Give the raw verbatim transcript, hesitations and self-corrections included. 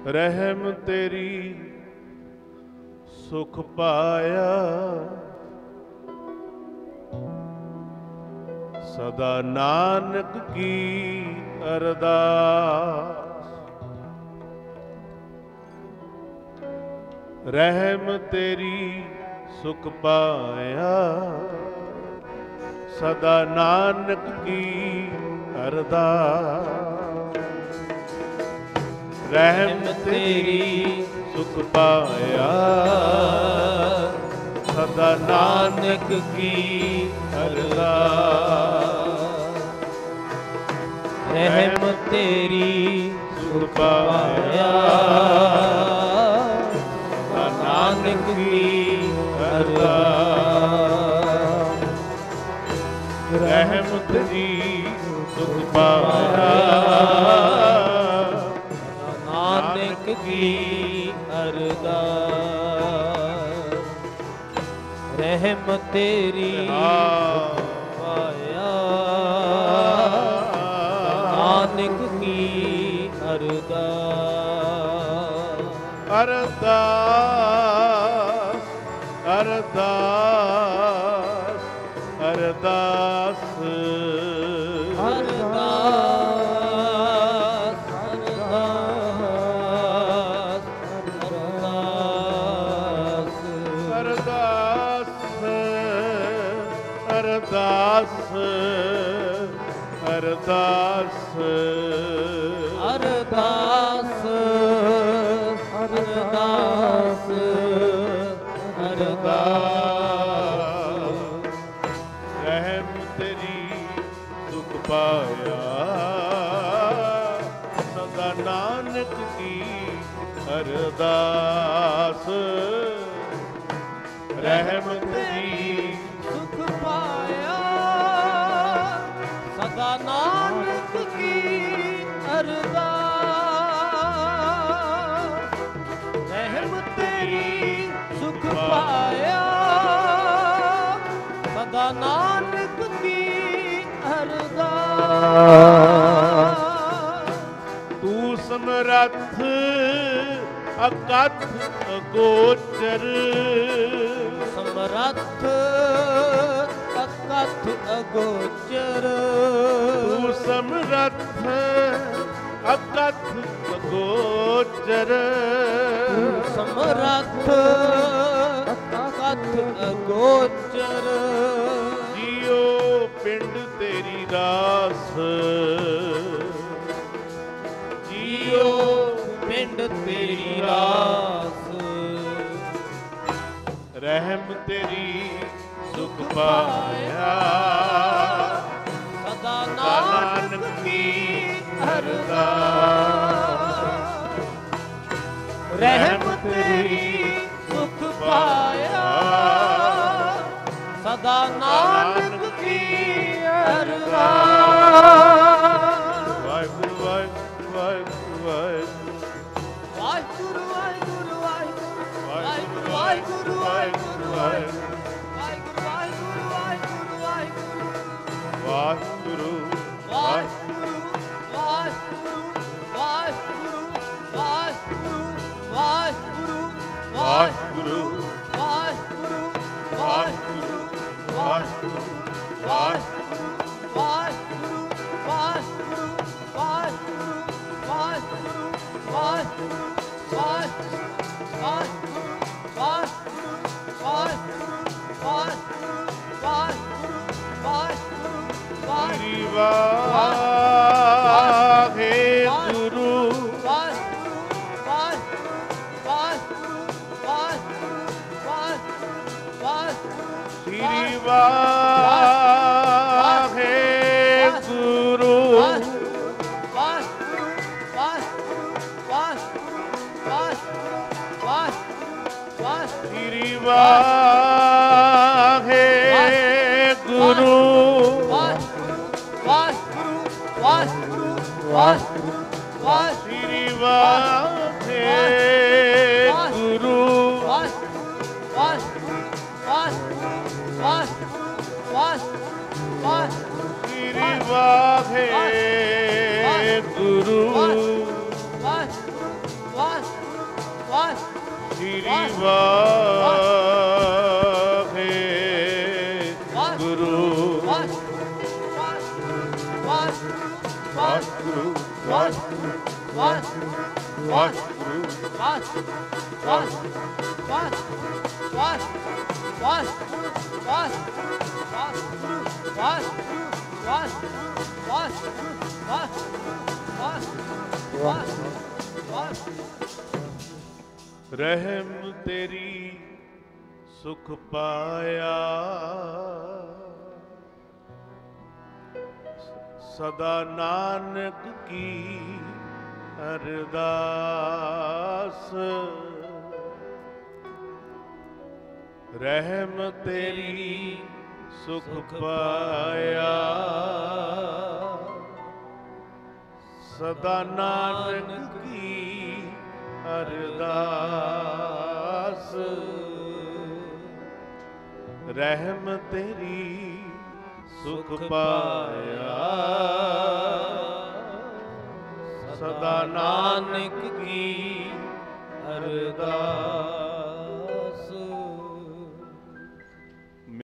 ਰਹਿਮ ਤੇਰੀ ਸੁਖ ਪਾਇਆ, ਸਦਾ ਨਾਨਕ ਕੀ ਅਰਦਾਸ। ਰਹਿਮ ਤੇਰੀ ਸੁਖ ਪਾਇਆ, ਸਦਾ ਨਾਨਕ ਕੀ ਅਰਦਾਸ। ਰਹਿਮ ਤੇਰੀ ਸੁਖ ਪਾਇਆ, ਸਦਾ ਨਾਨਕ ਕੀ ਅਰਦਾਸ। ਰਹਿਮ ਤੇਰੀ ਸੁਖ ਪਾਇਆ, ਸਦਾ ਨਾਨਕ ਕੀ ਅਰਦਾਸ। ਰਹਿਮ ਤੇਰੀ ਸੁਖ ਪਾਇਆ, ਨਾਨਕ ਕੀ ਅਰਦਾਸ। ਰਹਿਮ ਤੇਰੀ ਪਾਇਆ, ਨਾਨਕ ਕੀ ਅਰਦਾਸ। ਅਰਦਾਸ ਅਰਦਾਸ ਅਰਦਾਸ ਅਰਦਾਸ ਅਰਦਾਸ ਅਰਦਾਸ ਅਰਦਾਸ ਅਰਦਾਸ। ਰਹਿਮ ਤੇਰੀ ਸੁਖ ਪਾਇਆ, ਸਦਾ ਨਾਨਕ ਕੀ ਅਰਦਾਸ। ਰਹਿਮ ਤੇਰੀ ਸੁਖ ਪਾਇਆ, ਸਦਾ ਨਾਨਕ ਕੀ ਅਰਦਾਸ। ਰਹਿਮ ਤੇਰੀ ਸੁਖ ਪਾਇਆ, ਸਦਾ ਨਾਨਕ ਕੀ ਅਰਦਾਸ। ਤੂੰ ਸਮਰੱਥ ਅਕਥ ਅਗੋਚਰ, ਸਮਰੱਥ ਅਕਥ ਅਗੋਚਰ। ਤੂੰ ਸਮਰੱਥ ਅਕਥ ਅਗੋਚਰ। ਸਮਰੱਥ ਅਕਥ ਅਗੋਚਰ। ਜੀਓ ਪਿੰਡ ਤੇਰੀ ਰਾਸ, ਜੀਓ ਪਿੰਡ ਤੇਰੀ ਰਾਸ। ਰਹਿਮ ਤੇਰੀ ਸੁਖ ਪਾਇਆ, ਸਦਾ ਨਾਨਕ ਕੀ ਅਰਦਾਸ। ਰਹਿਮ ਤੇਰੀ ਸੁਖ ਪਾਇਆ, ਸਦਾ ਨਾਨਕ ਕੀ ਅਰਦਾਸ। ਵਾਹਿਗੁਰੂ ਵਾਹਿਗੁਰੂ ਵਾਹਿਗੁਰੂ ਵਾਹਿਗੁਰੂ ਵਾਹਿਗੁਰੂ ਵਾਹਿਗੁਰੂ ਵਾਹਿਗੁਰੂ ਵਾਹਿਗੁਰੂ ਵਾਹਿਗੁਰੂ ਵਾਹਿਗੁਰੂ ਵਾਹਿਗੁਰੂ ਵਾਹਿਗੁਰੂ ਵਾਹਿਗੁਰੂ ਵਾਹਿਗੁਰੂ ਵਾਹਿਗੁਰੂ ਸ੍ਰੀ ਵਾਹਿਗੁਰੂ ਸ੍ਰੀ ਵਾਹਿਗੁਰੂ ਸ੍ਰੀ ਵਾਹਿਗੁਰੂ ਸ੍ਰੀ ਵਾਹਿਗੁਰੂ ਸ੍ਰੀ ਵਾਹਿਗੁਰੂ ਵਾਹਿਗੁਰੂ ਸ੍ਰੀ ਵਾਹਿਗੁਰੂ ਵਾਹਿਗੁਰੂ ਵਾਹਿਗੁਰੂ ਰਹਿਮ ਤੇਰੀ ਸੁਖ ਪਾਇਆ ਸਦਾ ਨਾਨਕ ਕੀ ਅਰਦਾਸ ਰਹਿਮ ਤੇਰੀ ਸੁਖ ਪਾਇਆ ਸਦਾ ਨਾਨਕ ਕੀ ਅਰਦਾਸ ਰਹਿਮ ਤੇਰੀ ਸੁਖ ਪਾਇਆ ਸਦਾ ਨਾਨਕ ਕੀ